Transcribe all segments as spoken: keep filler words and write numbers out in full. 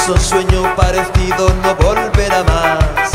falso sueño parecido no volverá más.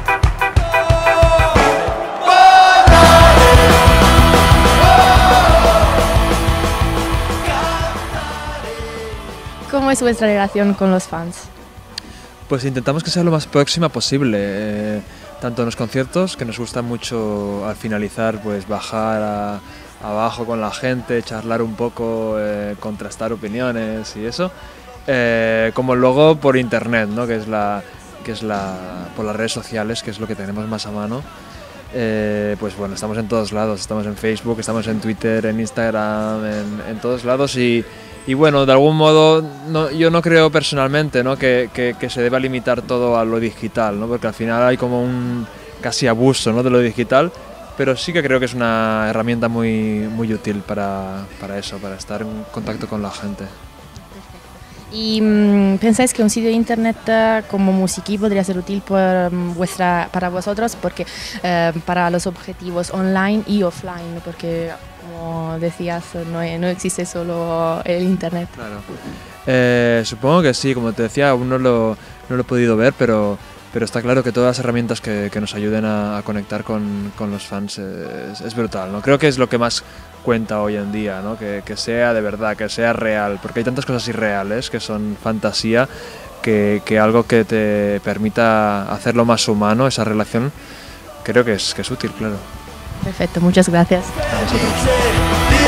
¿Cómo es vuestra relación con los fans? Pues intentamos que sea lo más próxima posible, eh, tanto en los conciertos, que nos gusta mucho al finalizar pues bajar a, abajo con la gente, charlar un poco, eh, contrastar opiniones y eso, eh, como luego por internet, ¿no? que es la, que es la, por las redes sociales, que es lo que tenemos más a mano. Eh, pues bueno, estamos en todos lados, estamos en Facebook, estamos en Twitter, en Instagram, en, en todos lados y, y bueno, de algún modo no, yo no creo personalmente, ¿no? que, que, que se deba limitar todo a lo digital, ¿no? porque al final hay como un casi abuso, ¿no? de lo digital, pero sí que creo que es una herramienta muy, muy útil para, para eso, para estar en contacto con la gente. ¿Y mmm, pensáis que un sitio de internet uh, como Musiquí podría ser útil por, um, vuestra, para vosotros? Porque uh, para los objetivos online y offline, porque como decías, no, no existe solo el internet. Claro. Eh, supongo que sí, como te decía, aún no lo, no lo he podido ver, pero, pero está claro que todas las herramientas que, que nos ayuden a, a conectar con, con los fans es, es brutal, ¿no? Creo que es lo que más cuenta hoy en día, ¿no? que, que sea de verdad, que sea real, porque hay tantas cosas irreales que son fantasía, que, que algo que te permita hacerlo más humano, esa relación, creo que es, que es útil, claro. Perfecto, muchas gracias. A vosotros.